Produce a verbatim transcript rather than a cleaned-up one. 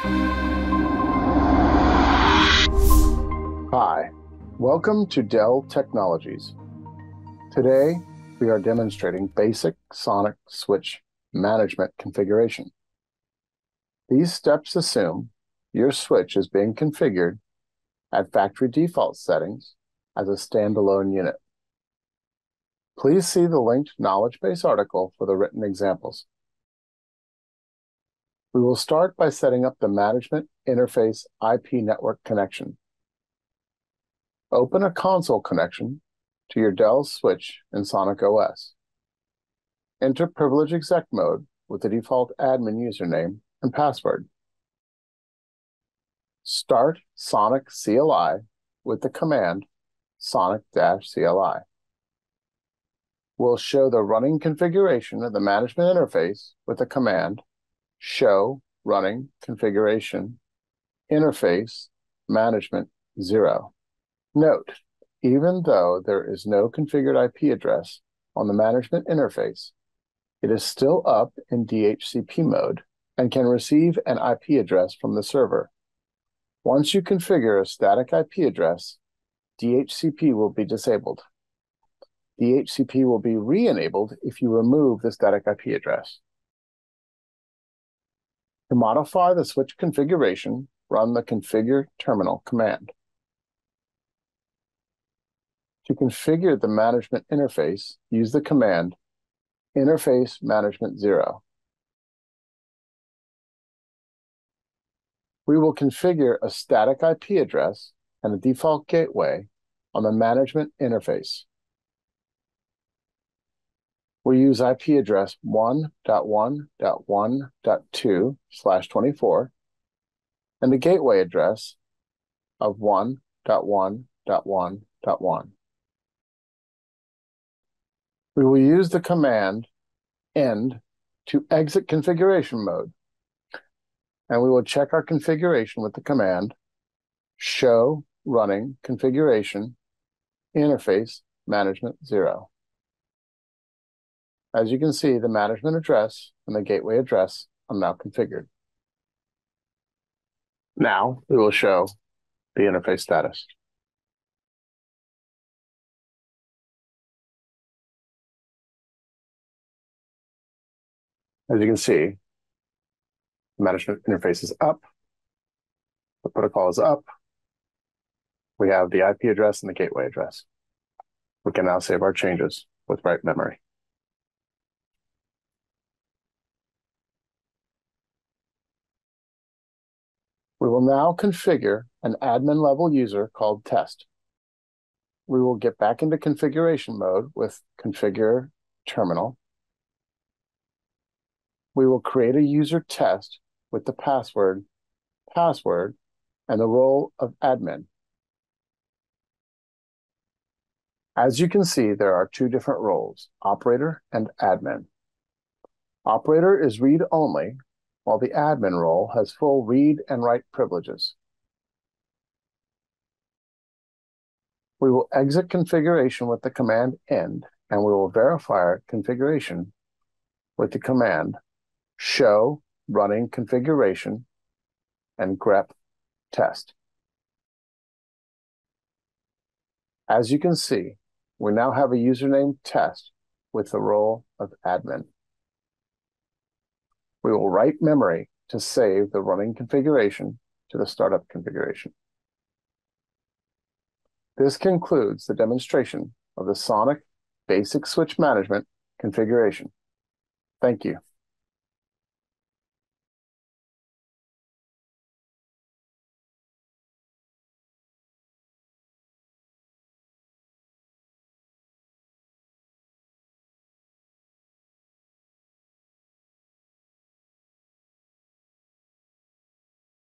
Hi, welcome to Dell Technologies. Today, we are demonstrating basic SONiC switch management configuration. These steps assume your switch is being configured at factory default settings as a standalone unit. Please see the linked knowledge base article for the written examples. We will start by setting up the management interface I P network connection. Open a console connection to your Dell switch in SONiC O S. Enter privilege exec mode with the default admin username and password. Start SONiC C L I with the command sonic-C L I. We'll show the running configuration of the management interface with the command show running configuration interface management zero. Note, even though there is no configured I P address on the management interface, it is still up in D H C P mode and can receive an I P address from the server. Once you configure a static I P address, D H C P will be disabled. D H C P will be re-enabled if you remove the static I P address. To modify the switch configuration, run the configure terminal command. To configure the management interface, use the command interface management zero. We will configure a static I P address and a default gateway on the management interface. We use I P address one dot one dot one dot two slash twenty-four and the gateway address of one dot one dot one dot one. We will use the command end to exit configuration mode, and we will check our configuration with the command show running configuration interface management zero. As you can see, the management address and the gateway address are now configured. Now we will show the interface status. As you can see, the management interface is up, the protocol is up, we have the I P address and the gateway address. We can now save our changes with write memory. We will now configure an admin level user called test. We will get back into configuration mode with configure terminal. We will create a user test with the password, password, and the role of admin. As you can see, there are two different roles, operator and admin. Operator is read-only, while the admin role has full read and write privileges. We will exit configuration with the command end, and we will verify our configuration with the command show running configuration and grep test. As you can see, we now have a username test with the role of admin. We will write memory to save the running configuration to the startup configuration. This concludes the demonstration of the SONiC basic switch management configuration. Thank you.